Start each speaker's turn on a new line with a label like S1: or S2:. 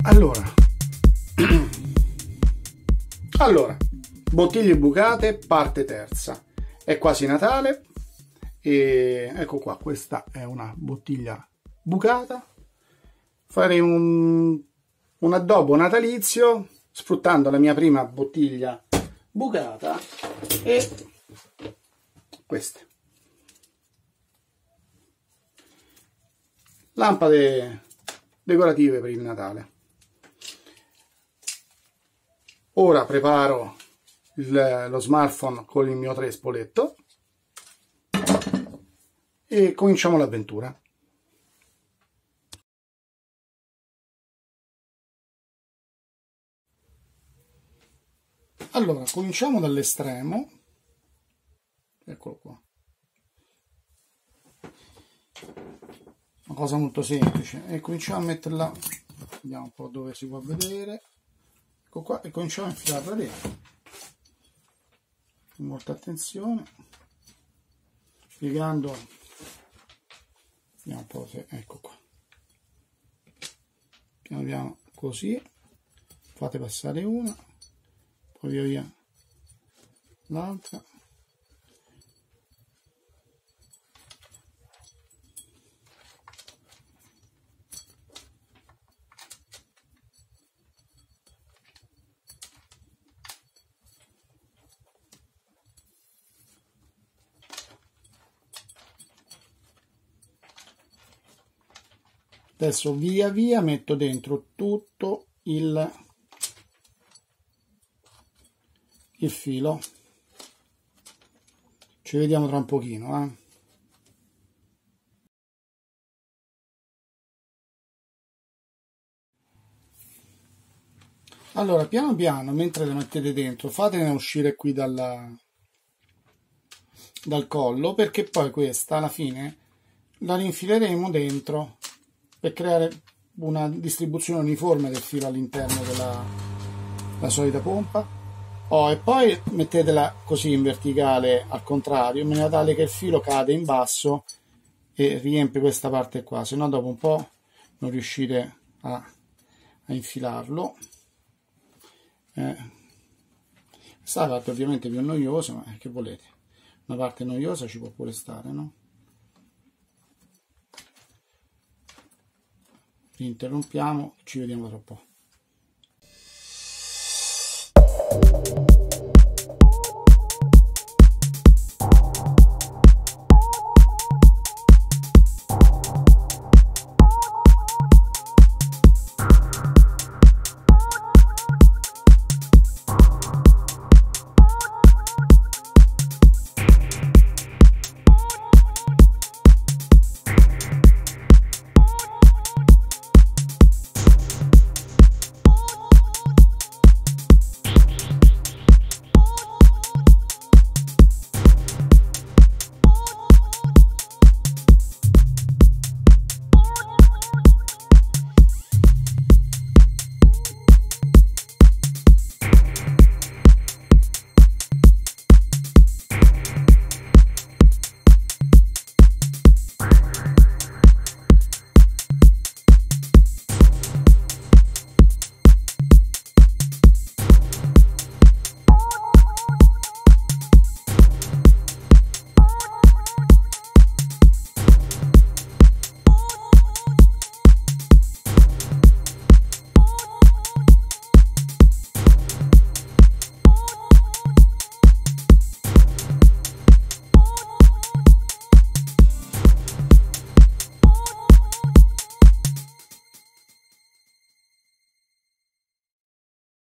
S1: Allora, bottiglie bucate, parte terza. È quasi Natale e ecco qua, questa è una bottiglia bucata. Faremo un addobbo natalizio sfruttando la mia prima bottiglia bucata e queste lampade decorative per il Natale. Ora preparo lo smartphone con il mio trespoletto e cominciamo l'avventura. Allora, cominciamo dall'estremo, eccolo qua, una cosa molto semplice, e cominciamo a metterla, vediamo un po' dove si può vedere, ecco qua, e cominciamo a infilarla dentro, con molta attenzione, piegando, vediamo un po' se, ecco qua, piano piano così, fate passare una, poi via via l'altra, adesso via via metto dentro tutto il filo, ci vediamo tra un pochino, Allora, piano piano, mentre le mettete dentro, fatene uscire qui dal collo, perché poi questa alla fine la rinfileremo dentro per creare una distribuzione uniforme del filo all'interno della solita pompa. E poi mettetela così in verticale al contrario, in maniera tale che il filo cade in basso e riempie questa parte qua, se no dopo un po' non riuscite a infilarlo. Questa parte ovviamente più noiosa, ma che volete, una parte noiosa ci può pure stare, no? Interrompiamo, ci vediamo tra un po'.